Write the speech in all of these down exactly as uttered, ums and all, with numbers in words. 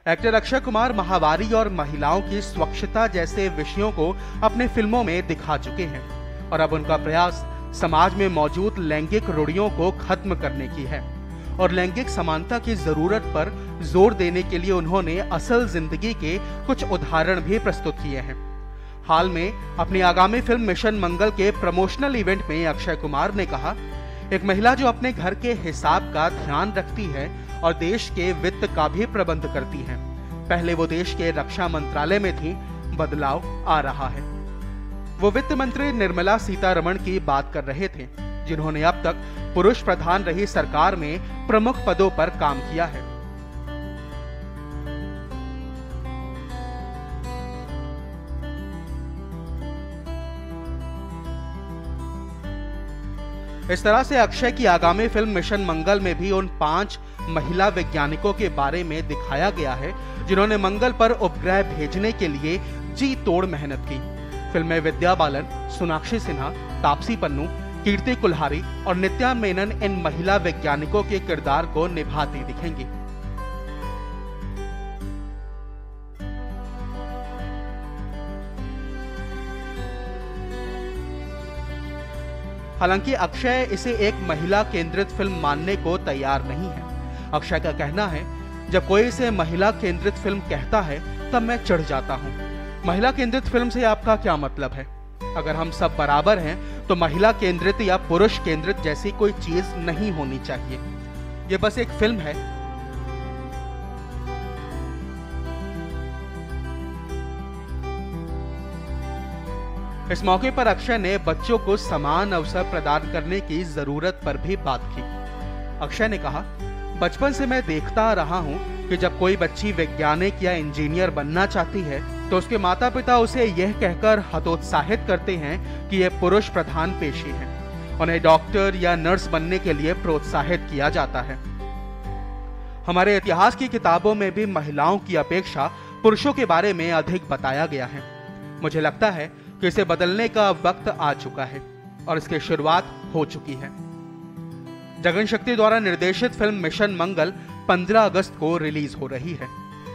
Actor Akshay Kumar महावारी और महिलाओं की स्वच्छता जैसे विषयों को अपने फिल्मों में दिखा चुके हैं और अब उनका प्रयास समाज में मौजूद लैंगिक रूढ़ियों को खत्म करने की है और लैंगिक समानता की जरूरत पर जोर देने के लिए उन्होंने असल जिंदगी के कुछ उदाहरण भी प्रस्तुत किए हैं। हाल में अपनी आगामी फिल्म मिशन मंगल के प्रमोशनल इवेंट में अक्षय कुमार ने कहा, एक महिला जो अपने घर के हिसाब का ध्यान रखती है और देश के वित्त का भी प्रबंध करती है। पहले वो देश के रक्षा मंत्रालय में थी, बदलाव आ रहा है। वो वित्त मंत्री निर्मला सीतारमण की बात कर रहे थे, जिन्होंने अब तक पुरुष प्रधान रही सरकार में प्रमुख पदों पर काम किया है। इस तरह से अक्षय की आगामी फिल्म मिशन मंगल में भी उन पांच महिला वैज्ञानिकों के बारे में दिखाया गया है जिन्होंने मंगल पर उपग्रह भेजने के लिए जी तोड़ मेहनत की। फिल्म में विद्या बालन, सोनाक्षी सिन्हा, तापसी पन्नू, कीर्ति कुल्हारी और नित्या मेनन इन महिला वैज्ञानिकों के किरदार को निभाती दिखेंगी। हालांकि अक्षय इसे एक महिला केंद्रित फिल्म मानने को तैयार नहीं है। अक्षय का कहना है, जब कोई इसे महिला केंद्रित फिल्म कहता है तब मैं चिढ़ जाता हूँ। महिला केंद्रित फिल्म से आपका क्या मतलब है? अगर हम सब बराबर हैं तो महिला केंद्रित या पुरुष केंद्रित जैसी कोई चीज नहीं होनी चाहिए। ये बस एक फिल्म है। इस मौके पर अक्षय ने बच्चों को समान अवसर प्रदान करने की जरूरत पर भी बात की। अक्षय ने कहा, बचपन से मैं देखता रहा हूं कि जब कोई बच्ची वैज्ञानिक या इंजीनियर बनना चाहती है तो उसके माता पिता उसे यह कहकर हतोत्साहित करते हैं कि यह पुरुष प्रधान पेशे है। उन्हें डॉक्टर या नर्स बनने के लिए प्रोत्साहित किया जाता है। हमारे इतिहास की किताबों में भी महिलाओं की अपेक्षा पुरुषों के बारे में अधिक बताया गया है। मुझे लगता है कि इसे बदलने का वक्त आ चुका है और इसकी शुरुआत हो चुकी है। जगन शक्ति द्वारा निर्देशित फिल्म मिशन मंगल पंद्रह अगस्त को रिलीज हो रही है।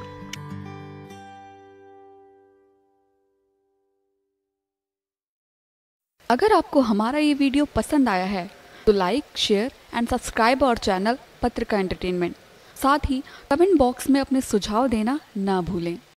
अगर आपको हमारा ये वीडियो पसंद आया है तो like, share and subscribe our channel Patrika entertainment. साथ ही कमेंट बॉक्स में अपने सुझाव देना ना भूलें।